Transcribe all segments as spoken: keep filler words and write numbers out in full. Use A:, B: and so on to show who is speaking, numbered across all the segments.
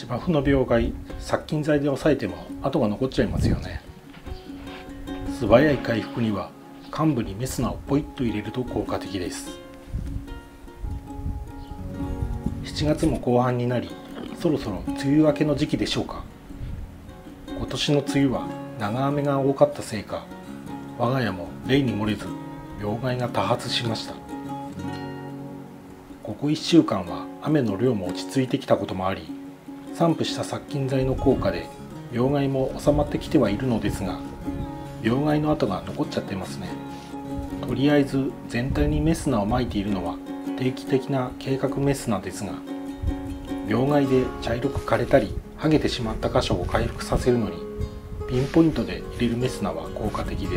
A: 芝生の病害、殺菌剤で抑えても跡が残っちゃいますよね。素早い回復には患部にメスナをポイッと入れると効果的です。しちがつも後半になり、そろそろ梅雨明けの時期でしょうか。今年の梅雨は長雨が多かったせいか、我が家も例に漏れず病害が多発しました。ここいっしゅうかんは雨の量も落ち着いてきたこともあり、散布した殺菌剤の効果で病害も収まってきてはいるのですが、病害の跡が残っちゃってますね。とりあえず全体にメスナをまいているのは定期的な計画メスナですが、病害で茶色く枯れたり剥げてしまった箇所を回復させるのにピンポイントで入れるメスナは効果的です。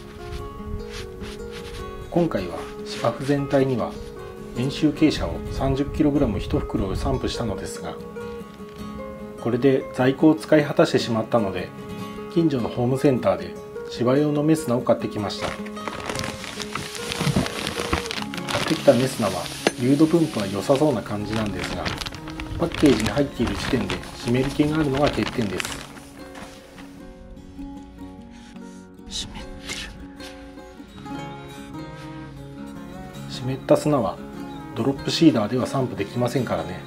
A: 今回は芝生全体には円周傾斜を さんじゅっキログラムいち 袋を散布したのですが、これで在庫を使い果たしてしまったので、近所のホームセンターで芝用のメスナを買ってきました。買ってきたメスナは流動分布は良さそうな感じなんですが、パッケージに入っている時点で湿り気があるのが欠点です。湿ってる。湿った砂はドロップシーダーでは散布できませんからね。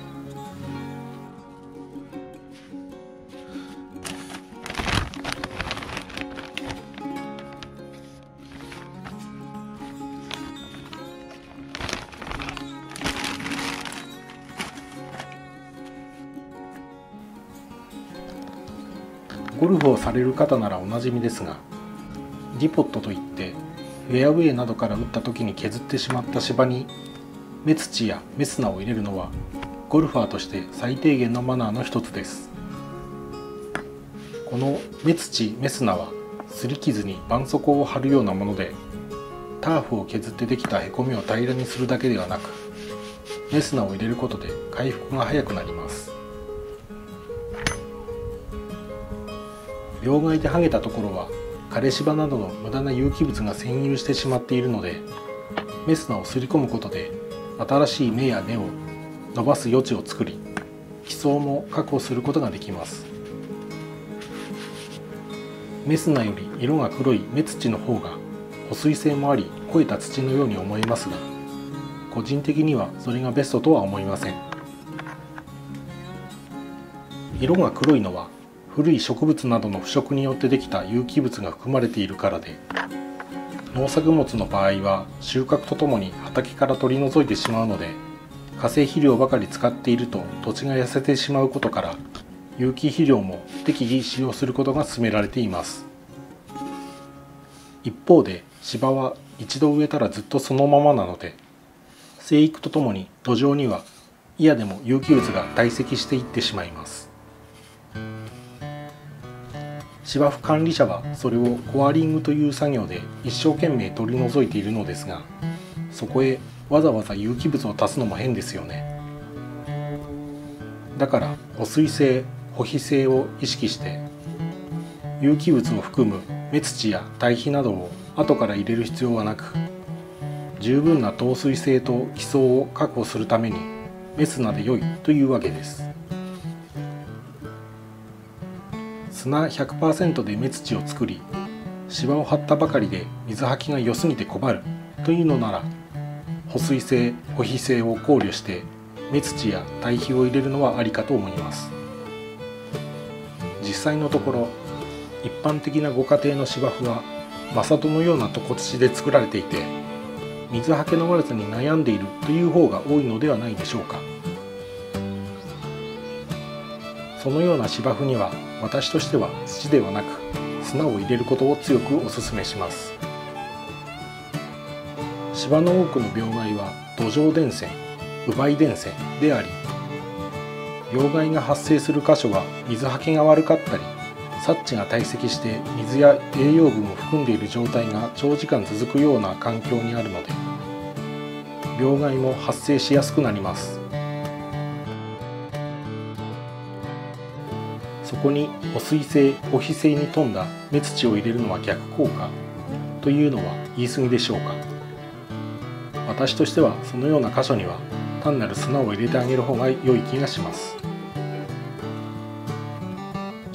A: ゴルフをされる方ならおなじみですが、ディポットといってフェアウェイなどから打った時に削ってしまった芝に目土やメスナを入れるのはゴルファーとして最低限のマナーの一つです。この目土メスナは擦り傷に絆創膏を貼るようなもので、ターフを削ってできたへこみを平らにするだけではなく、メスナを入れることで回復が早くなります。病害で剥げたところは枯れ芝などの無駄な有機物が占有してしまっているので、メスナをすり込むことで新しい芽や根を伸ばす余地を作り、基層も確保することができます。メスナより色が黒い目土の方が保水性もあり肥えた土のように思えますが、個人的にはそれがベストとは思いません。色が黒いのは古い植物などの腐食によってできた有機物が含まれているからで、農作物の場合は収穫とともに畑から取り除いてしまうので、化成肥料ばかり使っていると土地が痩せてしまうことから、有機肥料も適宜使用することが勧められています。一方で芝は一度植えたらずっとそのままなので、生育とともに土壌には嫌でも有機物が堆積していってしまいます。芝生管理者はそれをコアリングという作業で一生懸命取り除いているのですが、そこへわざわざ有機物を足すのも変ですよね。だから保水性、保肥性を意識して有機物を含む目土や堆肥などを後から入れる必要はなく、十分な透水性と基層を確保するためにメスナで良いというわけです。砂 ひゃくパーセント で目土を作り、芝を張ったばかりで水はきが良すぎて困るというのなら、保水性、保肥性を考慮して目土や堆肥を入れるのはありかと思います。実際のところ、一般的なご家庭の芝生はマサトのような床土で作られていて、水はけの悪さに悩んでいるという方が多いのではないでしょうか。そのような芝生には私としては土ではなく砂を入れることを強くお勧めします。芝の多くの病害は土壌伝染、烏梅伝染であり、病害が発生する箇所は水はけが悪かったり、殺地が堆積して水や栄養分を含んでいる状態が長時間続くような環境にあるので、病害も発生しやすくなります。そこに保水性、保肥性に富んだ目土を入れるのは逆効果というのは言い過ぎでしょうか。私としてはそのような箇所には単なる砂を入れてあげる方が良い気がします。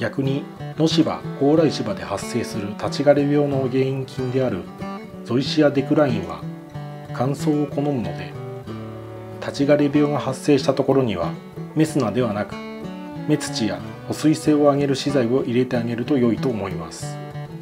A: 逆に野芝・高麗芝で発生する立ち枯れ病の原因菌であるゾイシア・デクラインは乾燥を好むので、立ち枯れ病が発生したところにはメスナではなく目土や保水性を上げる資材を入れてあげると良いと思います。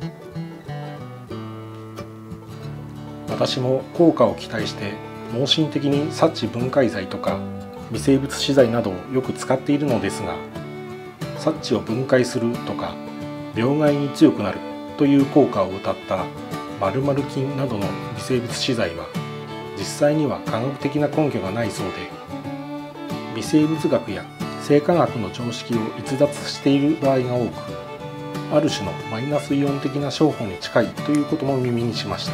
A: 私も効果を期待して盲信的に殺虫分解剤とか微生物資材などをよく使っているのですが、殺虫を分解するとか病害に強くなるという効果を謳った〇〇菌などの微生物資材は実際には科学的な根拠がないそうで、微生物学や生化学の常識を逸脱している場合が多く、ある種のマイナスイオン的な商法に近いということも耳にしました。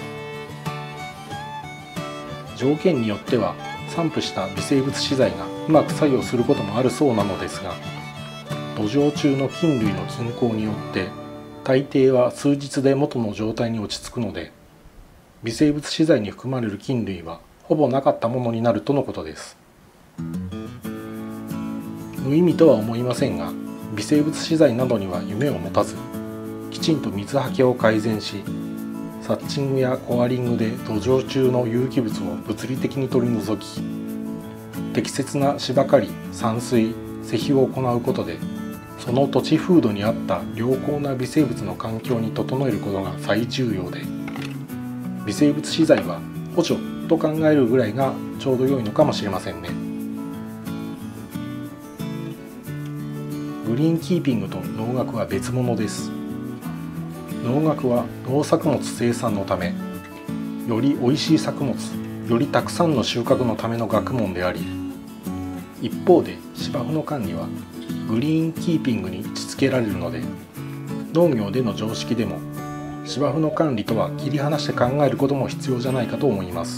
A: 条件によっては散布した微生物資材がうまく作用することもあるそうなのですが、土壌中の菌類の均衡によって大抵は数日で元の状態に落ち着くので、微生物資材に含まれる菌類はほぼなかったものになるとのことです。無意味とは思いませんが、微生物資材などには夢を持たず、きちんと水はけを改善し、サッチングやコアリングで土壌中の有機物を物理的に取り除き、適切な芝刈り、散水、施肥を行うことで、その土地風土に合った良好な微生物の環境に整えることが最重要で、微生物資材は補助と考えるぐらいがちょうど良いのかもしれませんね。グリーンキーピングと農学は別物です。農学は農作物生産のため、よりおいしい作物、よりたくさんの収穫のための学問であり、一方で芝生の管理はグリーンキーピングに位置づけられるので、農業での常識でも芝生の管理とは切り離して考えることも必要じゃないかと思います。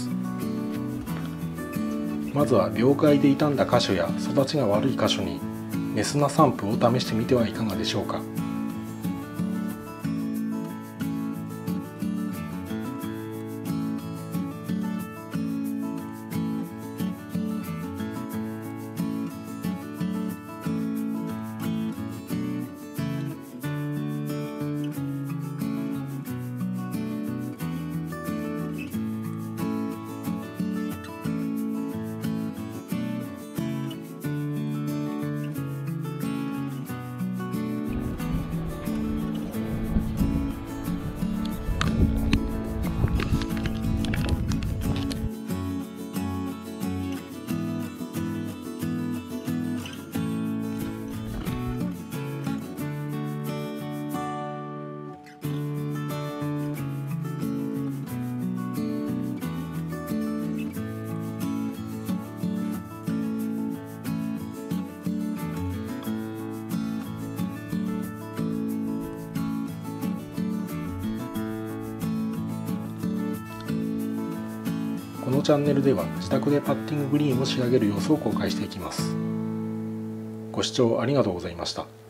A: まずは病害で傷んだ箇所や育ちが悪い箇所にメスナ散布を試してみてはいかがでしょうか。このチャンネルでは自宅でパッティンググリーンを仕上げる様子を公開していきます。ご視聴ありがとうございました。